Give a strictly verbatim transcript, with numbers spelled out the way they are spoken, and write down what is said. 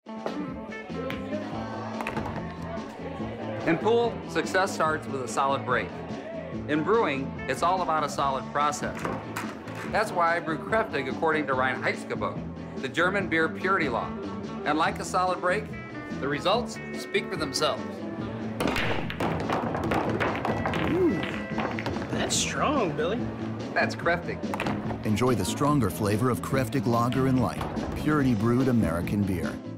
In pool, success starts with a solid break. In brewing, it's all about a solid process. That's why I brew Kraftig according to Reinheitsgebot, the German beer purity law. And like a solid break, the results speak for themselves. Ooh, that's strong, Billy. That's Kraftig. Enjoy the stronger flavor of Kraftig Lager and Light, purity brewed American beer.